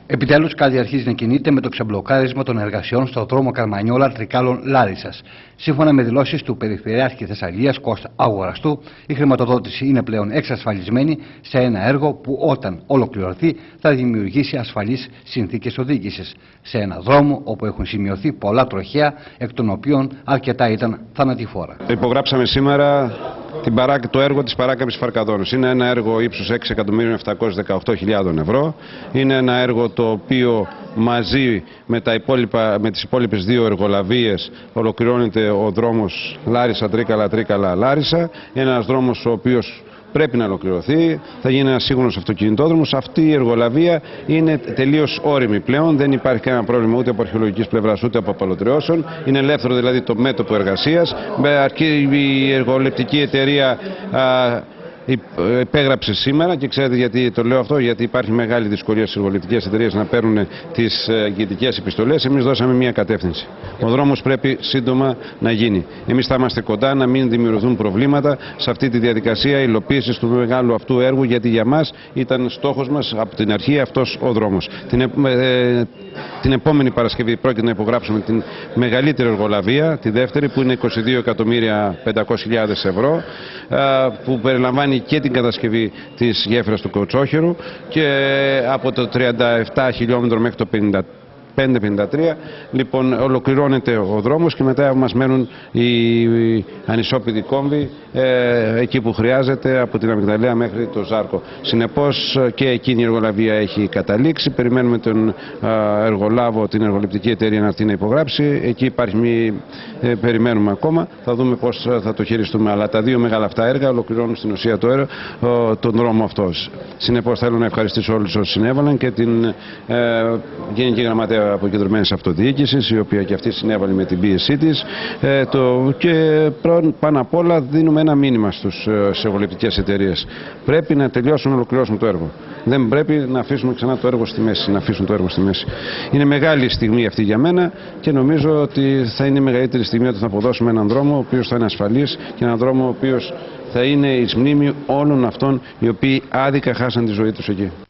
Επιτέλους, κάτι αρχίζει να κινείται με το ξεμπλοκάρισμα των εργασιών στο δρόμο Καρμανιόλα Τρικάλων Λάρισσας. Σύμφωνα με δηλώσεις του Περιφερειάρχη Θεσσαλίας Κώστα Αγοραστού, η χρηματοδότηση είναι πλέον εξασφαλισμένη σε ένα έργο που όταν ολοκληρωθεί θα δημιουργήσει ασφαλείς συνθήκες οδήγησης. Σε ένα δρόμο όπου έχουν σημειωθεί πολλά τροχαία, εκ των οποίων αρκετά ήταν θανατηφόρα. Υπογράψαμε σήμερα το έργο της παράκαμψης Φαρκαδόνος. Είναι ένα έργο ύψους 6.718.000 ευρώ. Είναι ένα έργο το οποίο μαζί με τις υπόλοιπες δύο εργολαβίες ολοκληρώνεται ο δρόμος Λάρισα-Τρίκαλα-Τρίκαλα-Λάρισα. Είναι ένας δρόμος ο οποίος πρέπει να ολοκληρωθεί, θα γίνει ένας σύγχρονος αυτοκινητόδρομος. Αυτή η εργολαβία είναι τελείως όριμη πλέον, δεν υπάρχει κανένα πρόβλημα ούτε από αρχαιολογικής πλευράς ούτε από απαλωτριώσεων. Είναι ελεύθερο δηλαδή το μέτωπο εργασίας. Αρκεί η εργολεπτική εταιρεία υπέγραψε σήμερα και ξέρετε γιατί το λέω αυτό, γιατί υπάρχει μεγάλη δυσκολία στις εργολεπτικές εταιρείες να παίρνουν τις εγγυητικές επιστολές. Εμείς δώσαμε μια κατεύθυνση. Ο δρόμος πρέπει σύντομα να γίνει. Εμείς θα είμαστε κοντά να μην δημιουργηθούν προβλήματα σε αυτή τη διαδικασία υλοποίησης του μεγάλου αυτού έργου, γιατί για μας ήταν στόχος μας από την αρχή αυτός ο δρόμος. Την επόμενη Παρασκευή πρόκειται να υπογράψουμε την μεγαλύτερη εργολαβία, τη δεύτερη, που είναι 22.500.000 ευρώ, που περιλαμβάνει και την κατασκευή της γέφυρας του Κοτσόχερου και από το 37 χιλιόμετρο μέχρι το 55-53, λοιπόν, ολοκληρώνεται ο δρόμος και μετά μας μένουν οι ανισόπεδοι κόμβοι εκεί που χρειάζεται, από την Αμυγδαλέα μέχρι το Ζάρκο. Συνεπώς και εκείνη η εργολαβία έχει καταλήξει. Περιμένουμε τον εργολάβο, την εργολεπτική εταιρεία να αυτή να υπογράψει. Εκεί υπάρχει περιμένουμε ακόμα. Θα δούμε πώς θα το χειριστούμε. Αλλά τα δύο μεγάλα αυτά έργα ολοκληρώνουν στην ουσία τον δρόμο αυτός. Συνεπώς θέλω να ευχαριστήσω όλους όσους συνέβαλαν και την Γενική Γραμματέα Αποκεντρωμένης Αυτοδιοίκησης, η οποία και αυτή συνέβαλε με την πίεσή της, και πάνω απ' όλα δίνουμε ένα μήνυμα στις εργολεπτικές εταιρείες. Πρέπει να τελειώσουν, να ολοκληρώσουν το έργο. Δεν πρέπει να αφήσουμε ξανά το έργο στη μέση, να αφήσουν το έργο στη μέση. Είναι μεγάλη στιγμή αυτή για μένα και νομίζω ότι θα είναι η μεγαλύτερη στιγμή όταν θα αποδώσουμε έναν δρόμο ο οποίος θα είναι ασφαλής και έναν δρόμο ο οποίος θα είναι εις μνήμη όλων αυτών οι οποίοι άδικα χάσαν τη ζωή τους εκεί.